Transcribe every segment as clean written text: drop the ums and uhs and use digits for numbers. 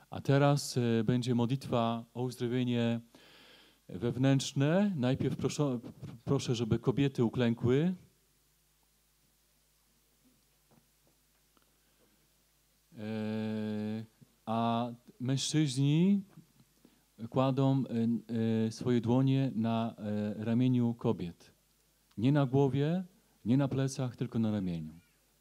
A teraz będzie modlitwa o uzdrowienie wewnętrzne. Najpierw proszę, żeby kobiety uklękły. A mężczyźni kładą swoje dłonie na ramieniu kobiet. Nie na głowie, nie na plecach, tylko na ramieniu.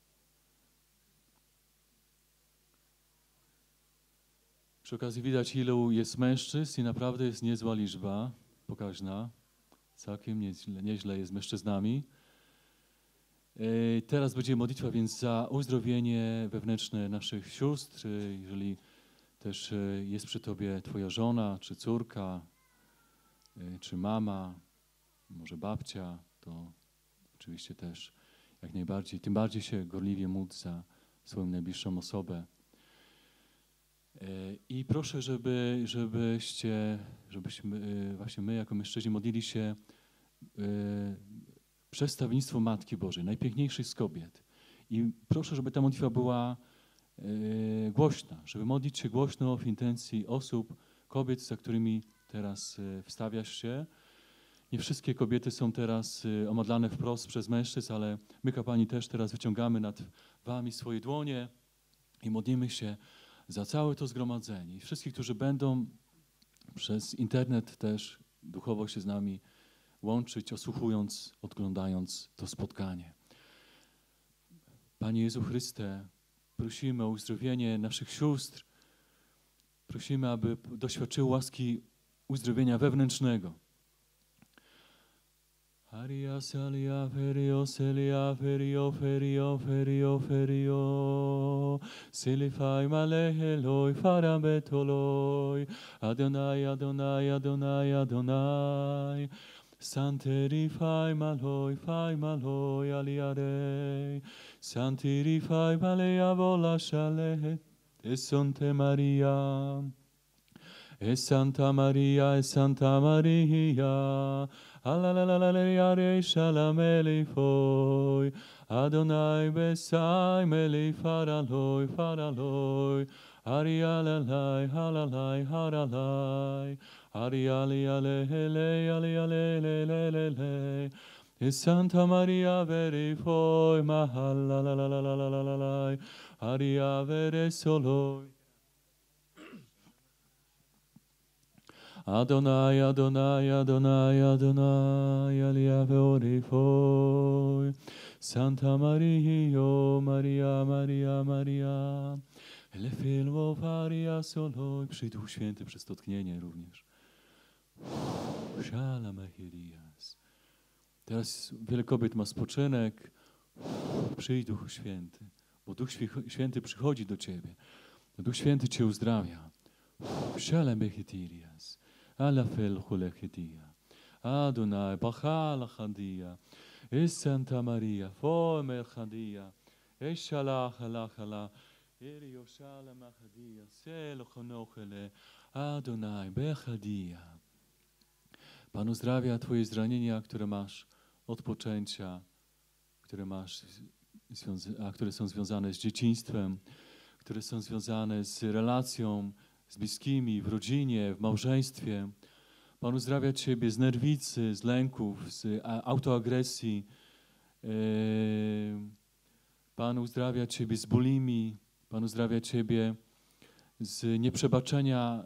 Przy okazji widać, ilu jest mężczyzn i naprawdę jest niezła liczba, pokaźna. Całkiem nieźle jest mężczyznami. Teraz będzie modlitwa więc za uzdrowienie wewnętrzne naszych sióstr. Jeżeli też jest przy tobie twoja żona, czy córka, czy mama, może babcia, to oczywiście też jak najbardziej. Tym bardziej się gorliwie módl za swoją najbliższą osobę. I proszę, żebyśmy właśnie my jako mężczyźni modlili się przedstawienictwo Matki Bożej, najpiękniejszej z kobiet. I proszę, żeby ta modlitwa była głośna, żeby modlić się głośno w intencji osób, kobiet, za którymi teraz wstawiasz się. Nie wszystkie kobiety są teraz omodlane wprost przez mężczyzn, ale my, kapłani, też teraz wyciągamy nad wami swoje dłonie i modlimy się za całe to zgromadzenie. I wszystkich, którzy będą przez internet też duchowo się z nami łączyć, osłuchując, odglądając to spotkanie. Panie Jezu Chryste, prosimy o uzdrowienie naszych sióstr. Prosimy, aby doświadczyły łaski uzdrowienia wewnętrznego. Aria salia ferio selia ferio ferio ferio ferio Silifai maleheloi farabetoloi Adonai Adonai Adonai Adonai Santerifai maloi aliarei Santirifai malea vola shalet Esonte Maria Es Santa Maria, es Santa Maria, Alalalalalalei shalameli foi, Adonai besai meli faraloi, Arialalai, halalai, haralai, Ariali alele, alialele, Es Santa Maria veri foi, Mahalalalalalalalai, Aria vere soloi. Adonai, Adonai, Adonai, Adonai, aliave ori foi. Santa Maria, Maria, Maria, Maria, ele filmo varia soloi. Przyjdź Duch Święty przez to tknienie również. Shalomachirias. Teraz wiele kobiet ma spoczynek. Przyjdź Duchu Święty, bo Duch Święty przychodzi do ciebie. Duch Święty cię uzdrawia. Shalomachirias. Alla fel chulechidia. Adonai, bachal chadia. Es Santa Maria, former chadia. Es shalach alachala. Erio shalom chadia. Sel chonochele. Adonai, bechadia. Pan uzdrawia twoje zranienia, które masz od poczęcia, które są związane z dzieciństwem, które są związane z relacją z bliskimi, w rodzinie, w małżeństwie. Pan uzdrawia ciebie z nerwicy, z lęków, z autoagresji. Pan uzdrawia ciebie z bulimi. Pan uzdrawia ciebie z nieprzebaczenia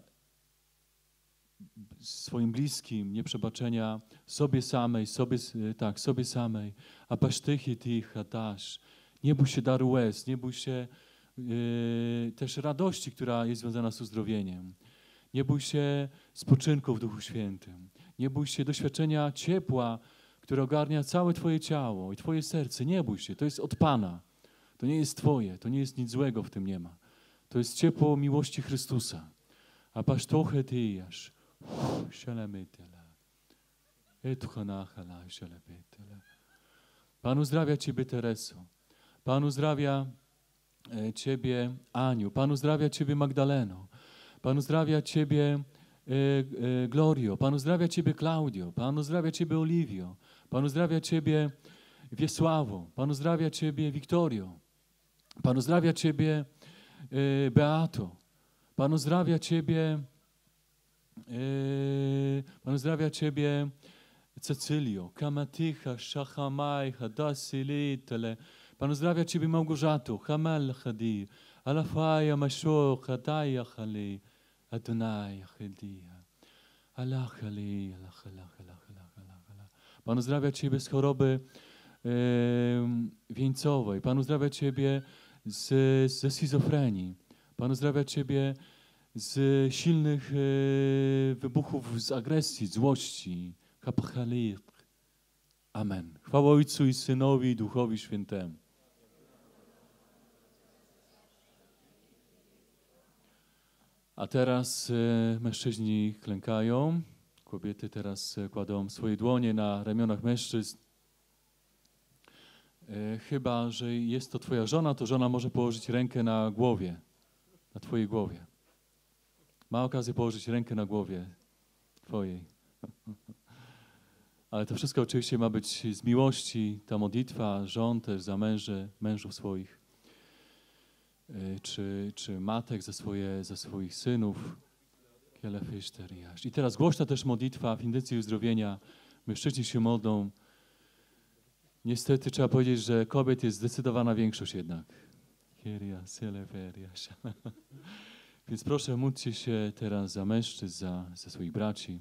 swoim bliskim, nieprzebaczenia sobie samej, sobie samej. A pasztychy tych hatasz. Nie bój się daru łez, nie bój się też radości, która jest związana z uzdrowieniem. Nie bój się spoczynku w Duchu Świętym. Nie bój się doświadczenia ciepła, które ogarnia całe twoje ciało i twoje serce. Nie bój się, to jest od Pana. To nie jest twoje, to nie jest nic złego w tym nie ma. To jest ciepło miłości Chrystusa. A pasztoche tyjasz. Pan uzdrawia ciebie, Tereso. Pan uzdrawia ciebie, Aniu. Pan uzdrawia ciebie, Magdaleno. Pan uzdrawia ciebie, Glorio. Pan uzdrawia ciebie, Klaudio. Pan uzdrawia ciebie, Oliwio. Pan uzdrawia ciebie, Wiesławo. Pan uzdrawia ciebie, Wiktorio. Pan uzdrawia ciebie, Beato. Pan uzdrawia Ciebie, Cecylio, Kamatycha, Szachamaj, Hadasilitele. Pan uzdrawia Ciebie, Małgorzato, Hamel Chadi, Alafaja Masho, Hadaja Chali, Adonai Chadia, Allah Chali, Allah, Allah, Allah, Allah, Allah, Allah. Pan uzdrawia Ciebie z choroby wieńcowej. Pan uzdrawia Ciebie ze schizofrenii. Pan uzdrawia Ciebie z silnych wybuchów, z agresji, złości. Amen. Chwała Ojcu i Synowi i Duchowi Świętemu. A teraz mężczyźni klękają. Kobiety teraz kładą swoje dłonie na ramionach mężczyzn. Chyba że jest to Twoja żona, to żona może położyć rękę na głowie, na Twojej głowie. Ma okazję położyć rękę na głowie Twojej. Ale to wszystko oczywiście ma być z miłości, ta modlitwa żon też za mężów swoich, czy matek za swoich synów. I teraz głośna też modlitwa w intencji uzdrowienia. Mężczyźni się modlą. Niestety trzeba powiedzieć, że kobiet jest zdecydowana większość jednak. Więc proszę, módlcie się teraz za mężczyzn, za swoich braci.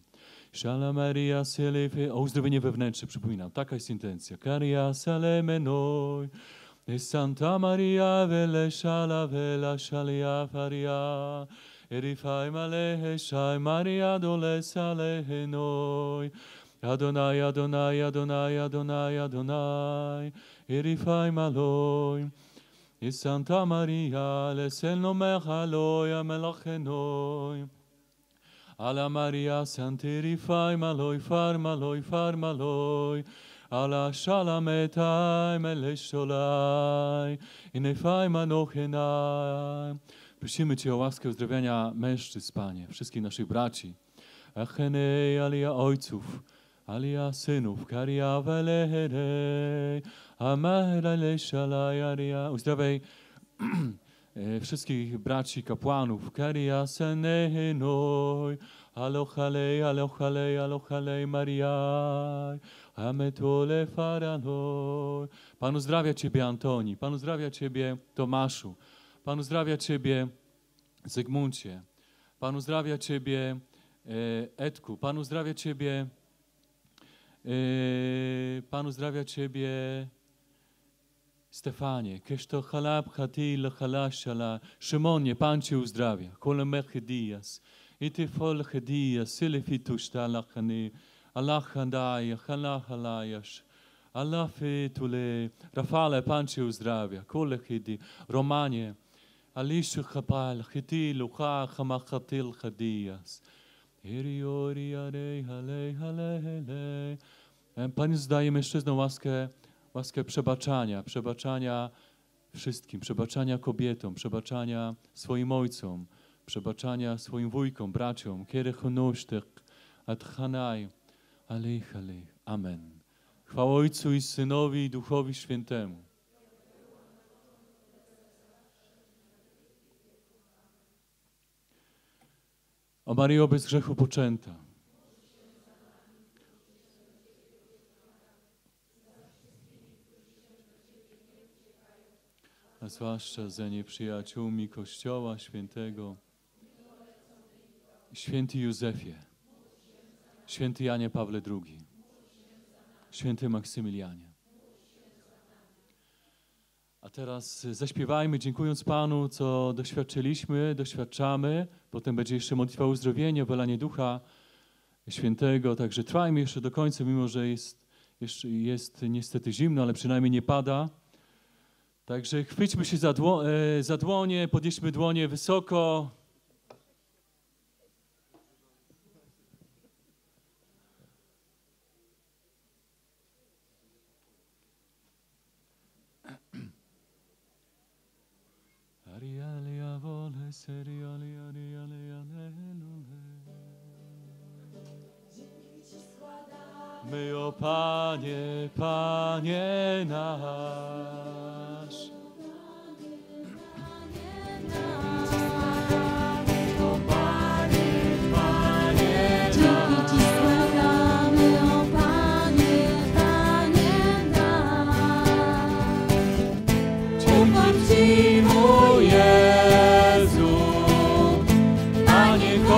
O uzdrowienie wewnętrzne, przypominam, taka jest intencja. Karia salemenoi, Santa Maria vele shala vela shalia faria, erifai malehe shai Maria dole salehenoi, Adonai, Adonai, Adonai, Adonai, Adonai, erifai maloi, Santa Maria lesel nomer haloi amelachenoi, Alla Maria santirifai maloi far maloi far maloi, Alla shalametai melesholai, inefai manochenai. Prosimy Cię o łaskę uzdrowienia mężczyzn, Panie, wszystkich naszych braci. Achenej, alia ojców, alia synów, karia veleherej, amelele shalai aria. Uzdrawiaj wszystkich braci kapłanów, karia senenoi, alochalej, alochalej, alochalej Mariaj, ametole faranoi. Pan uzdrawia Ciebie, Antoni, Pan uzdrawia Ciebie, Tomaszu, Pan uzdrawia Ciebie, Zygmuncie, Pan uzdrawia Ciebie, Edku, Pan uzdrawia Ciebie, Pan uzdrawia Ciebie, Stefanie, Keszto chalab chatil chalashala, Szymonie, Pan Cię uzdrawia, Koleme chedijas, Ity fol chedijas, Sylefitu sztalachany, Allah handaya, Allah halajasz, Allah fitule, Rafale, Pan Cię uzdrawia, Kole chedi, Romanie, Alishu chapal, chitilu, chamachatil chedijas, Iriori arej, halej, halej, halej. Pan Jezus daje mężczyznom łaskę przebaczania wszystkim, przebaczania kobietom, przebaczania swoim ojcom, przebaczania swoim wujkom, braciom. Kierechonosztek, adchanaj, alej, alej. Amen. Chwała Ojcu i Synowi i Duchowi Świętemu. O Maryjo bez grzechu poczęta. A zwłaszcza za nieprzyjaciółmi Kościoła Świętego, Święty Józefie, Święty Janie Pawle II, Święty Maksymilianie. A teraz zaśpiewajmy, dziękując Panu, co doświadczamy. Potem będzie jeszcze modlitwa uzdrowienia, wylanie Ducha Świętego. Także trwajmy jeszcze do końca, mimo że jest niestety zimno, ale przynajmniej nie pada. Także chwyćmy się za dłonie, podnieśmy dłonie wysoko. My, o Panie, Panie nasz.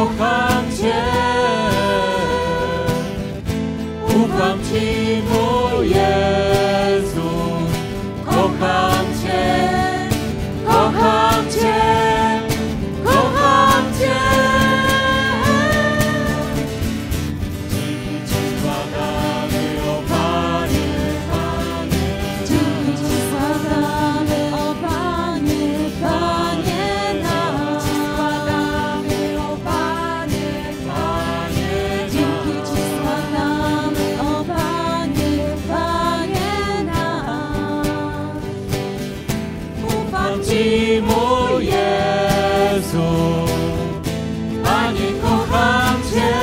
kocham Cię. Ufam Ci, mój Jezu, kocham Cię, kocham Cię, kocham Cię. Dzięki Ci składamy, o Panie, Panie. Dzięki Ci składamy, o Panie, Panie nasz. Składamy, o Panie, Panie. Dzięki Ci składamy, o Panie, Panie nasz. Ufam Ci, mój Jezu, Panie, kocham Cię.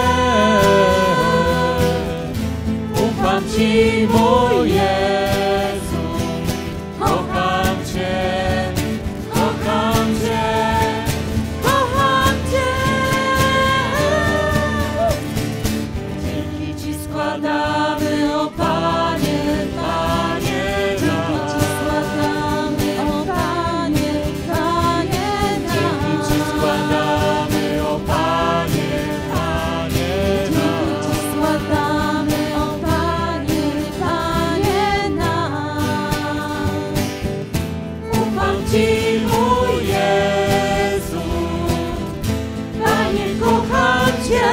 Ufam Ci, mój Jezu, kocham Cię, kocham Cię, kocham Cię. Dzięki Ci składamy, o Panie, Panie Dzięki Ci nasz. składamy, o Panie, Panie Dzięki Ci nasz. składamy, o Panie, Panie Dzięki Ci składamy, o Panie, Panie nasz. Ufam Ci, mój Jezu, Panie, kocham Cię.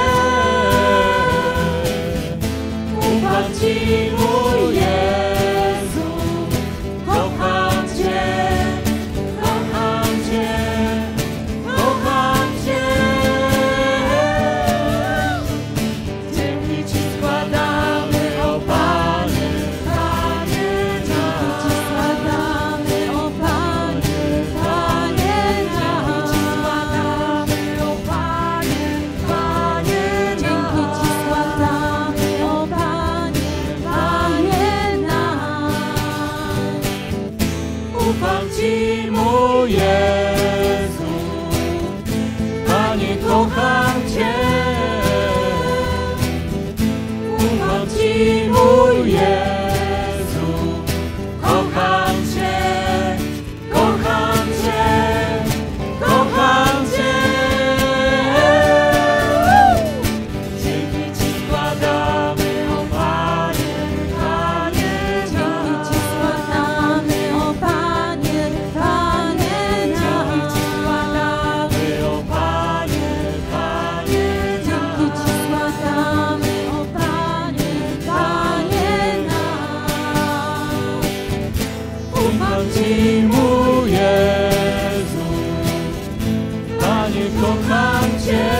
Ufam Ci, mój Jezu, kocham Cię, kocham Cię, kocham Cię. Dzięki Ci składamy, o Panie, Panie Dzięki Ci składamy, o Panie, Panie nasz. o Panie, Panie Dzięki Ci składamy, o Panie, Panie nasz. Ufam Ci, mój Jezu, Panie, kocham Cię. Ufam Ci, mój Jezu, kocham Cię, kocham Cię, kocham Cię. Dzięki Ci składamy, o Panie, Panie Dzięki Ci składamy, o Panie, Panie Dzięki Ci nasz. składamy, o Panie, Panie Dzięki Ci składamy, o Panie, Panie nasz. Ufam Ci, mój Jezu, Panie, kocham Cię.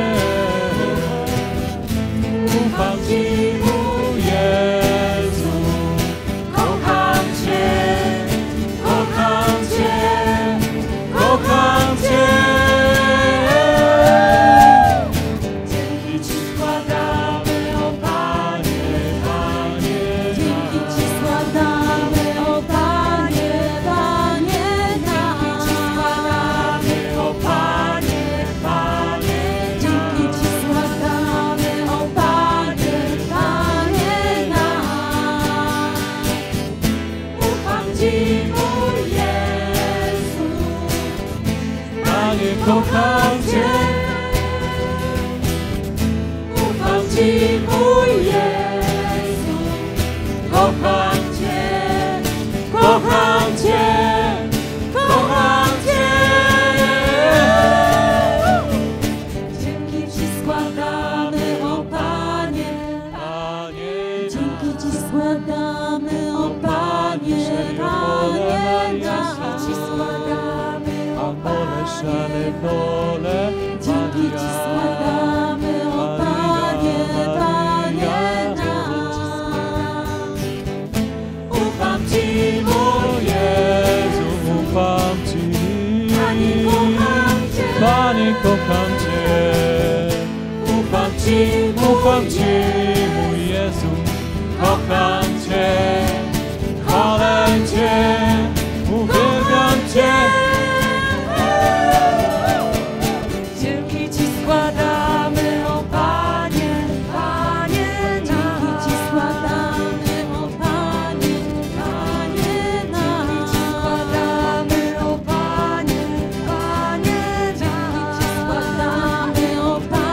Ufam Ci, mój Jezu, kocham Cię, kocham Cię, kocham Cię. Dzięki Ci składamy, o Panie, Panie Dzięki Ci składamy, o Panie, Panie nasz. składamy, o Panie, Panie Dzięki Ci składamy, o Panie, Panie nasz. Ufam Ci, mój Jezu, Panie, kocham Cię. Ufam Ci, mój Jezu, kocham Cię, kocham Cię, kocham Cię. Dzięki Ci składamy, o Panie, Panie, dzięki Ci składamy, o Panie, Panie nasz. Ci składamy, o Pole, szale, pole, Dzięki Ci składamy, o Panie, Panie nasz. Ufam Ci, mój Jezu, ufam Ci. Panie, kocham Cię. Panie, kocham Cię. Ufam Ci, mój Jezu, kocham Cię. Chwalę Cię, uwielbiam Cię. Dzięki Ci składamy, o Panie, Panie nasz. Dzięki Ci składamy, o Panie, Panie nasz. Dzięki Ci składamy, o Panie, Panie nasz. Dzięki Ci składamy, o Panie.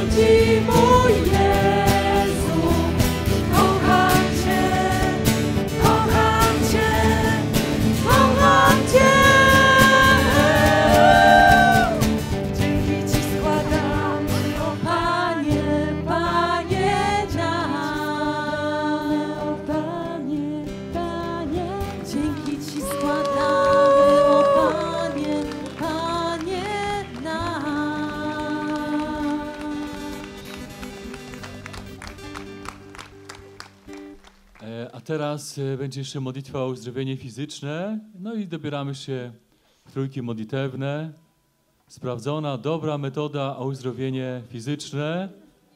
Ci, mój Jezu, kocham Cię, kocham Cię, kocham Cię. Dzięki Ci składamy, o Panie, Panie nasz. O Panie, Panie, dzięki Ci składamy, o Panie, Panie nasz. A teraz będzie jeszcze modlitwa o uzdrowienie fizyczne. No i dobieramy się w trójki modlitewne. Sprawdzona, dobra metoda o uzdrowienie fizyczne.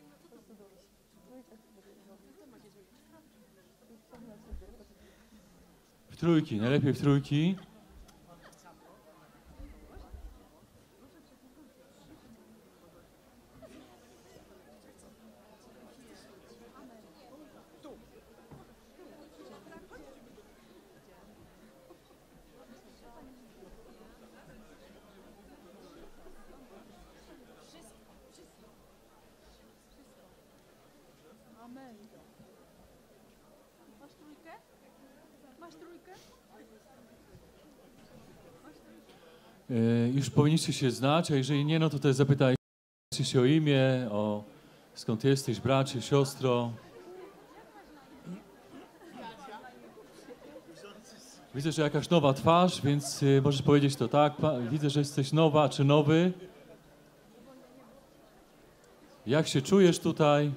W trójki, najlepiej w trójki. Masz trójkę? Masz trójkę? Już powinniście się znać, a jeżeli nie, no to też zapytajcie się o imię, o skąd jesteś, bracie, siostro. Widzę, że jakaś nowa twarz, więc możesz powiedzieć to tak. Widzę, że jesteś nowa czy nowy. Jak się czujesz tutaj?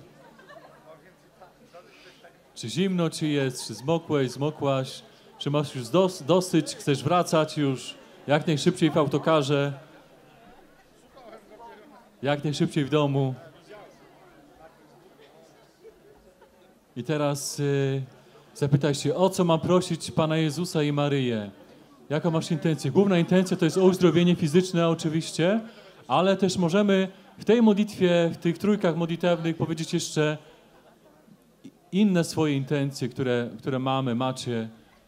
Czy zimno ci jest? Czy zmokłeś, zmokłaś? Czy masz już dosyć? Chcesz wracać już jak najszybciej w autokarze? Jak najszybciej w domu? I teraz zapytaj się, o co mam prosić Pana Jezusa i Maryję? Jaką masz intencję? Główna intencja to jest o uzdrowienie fizyczne oczywiście, ale też możemy w tej modlitwie, w tych trójkach modlitewnych powiedzieć jeszcze inne swoje intencje, które macie.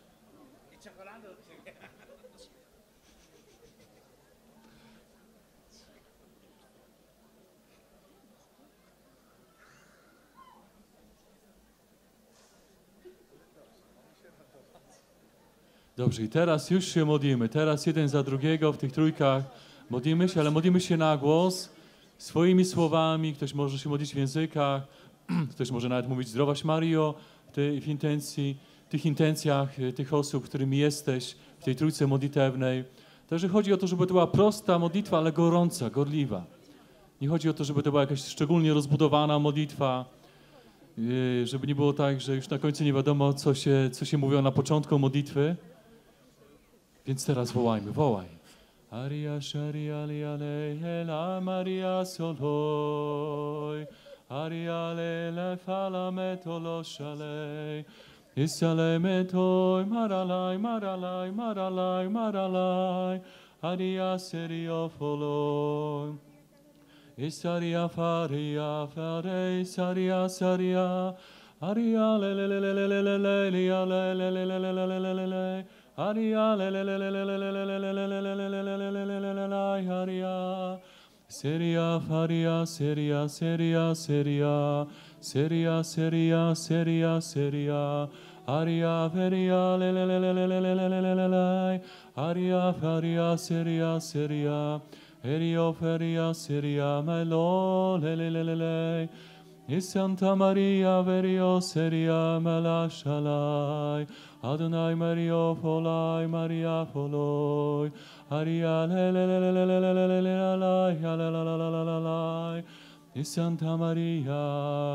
Dobrze, i teraz już się modlimy. Teraz jeden za drugiego w tych trójkach modlimy się, ale modlimy się na głos, swoimi słowami. Ktoś może się modlić w językach, ktoś może nawet mówić zdrowaś Mario w tych intencjach tych osób, którymi jesteś w tej trójce modlitewnej. Także chodzi o to, żeby to była prosta modlitwa, ale gorąca, gorliwa. Nie chodzi o to, żeby to była jakaś szczególnie rozbudowana modlitwa, żeby nie było tak, że już na końcu nie wiadomo, co się mówiło na początku modlitwy. Więc teraz wołaj. Aria sharia le la Maria soloi. Aria le fala metolo shalei. Isale metoi maralai. Aria serio foloi. Isaria faria farei saria. Aria le. Aria Aria Seria faria seria Aria veria Aria faria seria Erio feria seria melo Santa Maria verio seria melashalai Adonai Maria foloi Aria Santa Maria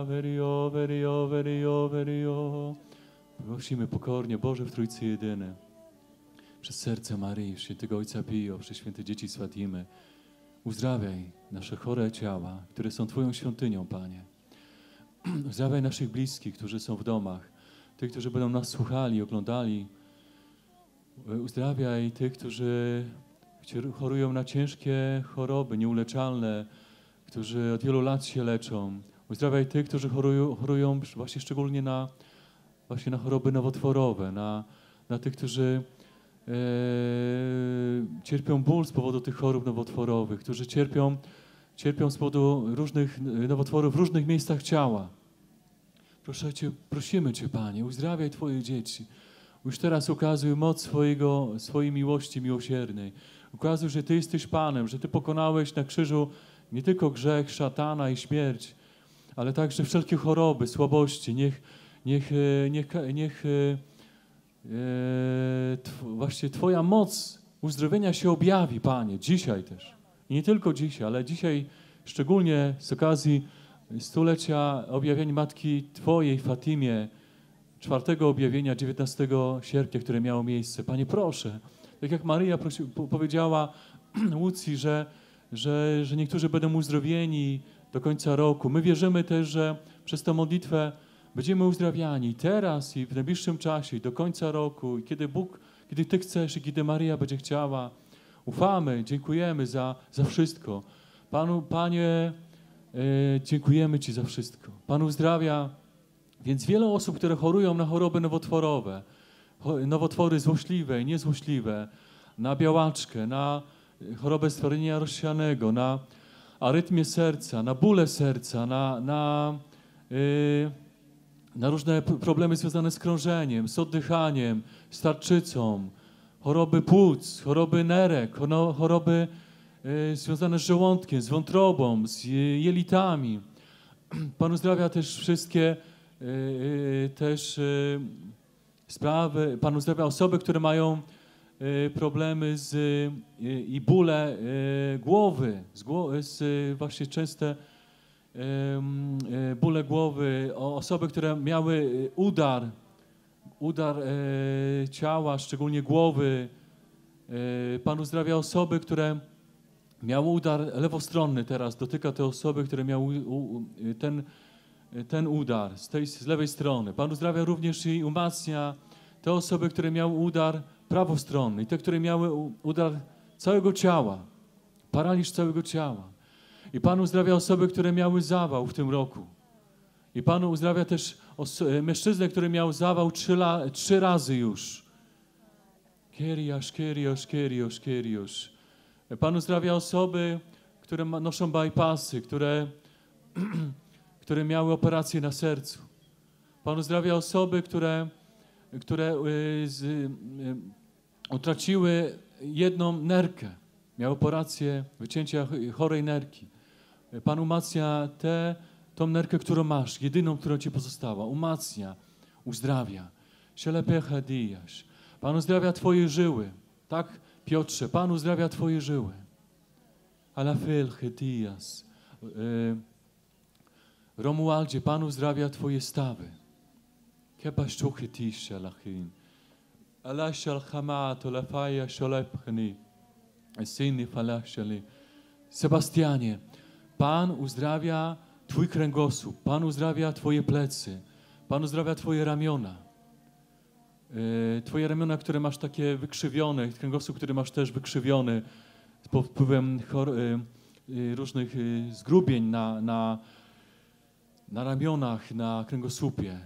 verio. Prosimy pokornie, Boże w Trójcy Jedyny, przez serce Maryi, świętego Ojca Pio, przez święte dzieci z Fatimy, uzdrawiaj nasze chore ciała, które są Twoją świątynią, Panie. Uzdrawiaj naszych bliskich, którzy są w domach, tych, którzy będą nas słuchali, oglądali. Uzdrawiaj tych, którzy chorują na ciężkie choroby, nieuleczalne, którzy od wielu lat się leczą. Uzdrawiaj tych, którzy chorują właśnie szczególnie na choroby nowotworowe, na tych, którzy cierpią ból z powodu tych chorób nowotworowych, którzy cierpią cierpią z powodu różnych nowotworów w różnych miejscach ciała. Prosimy Cię, Panie, uzdrawiaj Twoje dzieci. Już teraz ukazuj moc swojej miłości miłosiernej. Ukazuj, że Ty jesteś Panem, że Ty pokonałeś na krzyżu nie tylko grzech, szatana i śmierć, ale także wszelkie choroby, słabości. Właśnie Twoja moc uzdrowienia się objawi, Panie, dzisiaj też. I nie tylko dzisiaj, ale dzisiaj szczególnie z okazji stulecia objawienia Matki Twojej, Fatimie, 4. objawienia 19 sierpnia, które miało miejsce. Panie, proszę, tak jak Maryja powiedziała Łucji, że niektórzy będą uzdrowieni do końca roku. My wierzymy też, że przez tę modlitwę będziemy uzdrawiani teraz i w najbliższym czasie, i do końca roku, i kiedy Ty chcesz, i kiedy Maryja będzie chciała. Ufamy, dziękujemy za wszystko. Panie, dziękujemy Ci za wszystko. Pan uzdrawia, więc wiele osób, które chorują na choroby nowotworowe, nowotwory złośliwe i niezłośliwe, na białaczkę, na chorobę stwardnienia rozsianego, na arytmię serca, na bóle serca, na różne problemy związane z krążeniem, z oddychaniem, z tarczycą, choroby płuc, choroby nerek, choroby związane z żołądkiem, z wątrobą, z jelitami. Pan uzdrawia też wszystkie sprawy. Pan uzdrawia osoby, które mają problemy i bóle głowy, właśnie częste bóle głowy, osoby, które miały udar ciała, szczególnie głowy. Pan uzdrawia osoby, które miały udar lewostronny teraz. Dotyka te osoby, które miały ten udar z lewej strony. Pan uzdrawia również i umacnia te osoby, które miały udar prawostronny i te, które miały udar całego ciała, paraliż całego ciała. I Pan uzdrawia osoby, które miały zawał w tym roku. I Pan uzdrawia też mężczyznę, który miał zawał 3 razy już. Kyrios. Pan uzdrawia osoby, które noszą bypassy, które miały operację na sercu. Pan uzdrawia osoby, które utraciły jedną nerkę. Miały operację wycięcia chorej nerki. Pan umacnia tą nerkę, którą masz, jedyną, która Ci pozostała. Umacnia, uzdrawia. Shelepechadiasz. Pan uzdrawia Twoje żyły. Tak, Piotrze, Pan uzdrawia Twoje żyły. Alafel Hetias. Romualdzie, Pan uzdrawia Twoje stawy. Kepaszczuchytisz Alachin. Alashal Hamat, Olafaja Sholepchni. Syny Falashali. Sebastianie, Pan uzdrawia Twój kręgosłup. Pan uzdrawia Twoje plecy. Pan uzdrawia Twoje ramiona. Twoje ramiona, które masz takie wykrzywione, kręgosłup, który masz też wykrzywiony pod wpływem różnych zgrubień na ramionach, na kręgosłupie.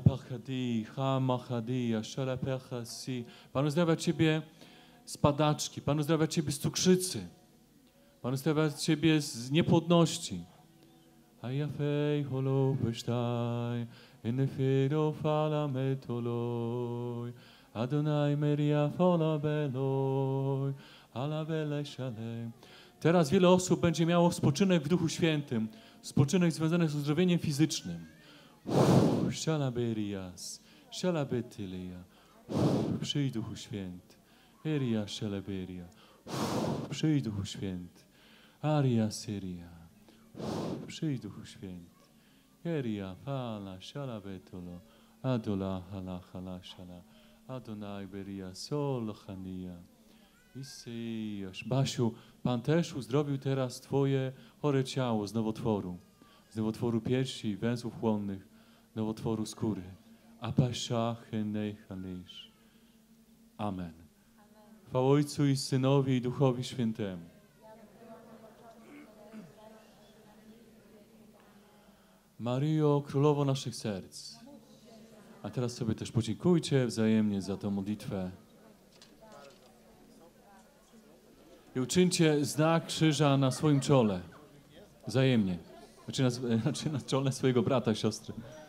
Pan uzdrawia Ciebie z padaczki. Pan uzdrawia Ciebie z cukrzycy. Pan uzdrawia Ciebie z niepłodności. Ajafej holopesztaj, enefero falametoloj, Adonai meria folabeloj, alabele szalej. Teraz wiele osób będzie miało spoczynek w Duchu Świętym, spoczynek związany z uzdrowieniem fizycznym. Szalaberias, szalabetylia. Przyjdź Duchu Święty. Eria szalaberia. Przyjdź Duchu Święty. Aria seria. Przyjdź Duchu Święty. Eria fala szalabetolo. Adola hala hala szala. Adonai beria sol chania. Isyjasz. Basiu, Pan też uzdrowił teraz Twoje chore ciało z nowotworu piersi, węzłów chłonnych, nowotworu skóry. Amen. Chwała Ojcu i Synowi i Duchowi Świętemu. Maryjo, Królowo naszych serc. A teraz sobie też podziękujcie wzajemnie za tę modlitwę. I uczyńcie znak krzyża na swoim czole. Wzajemnie. Znaczy na czole swojego brata, siostry.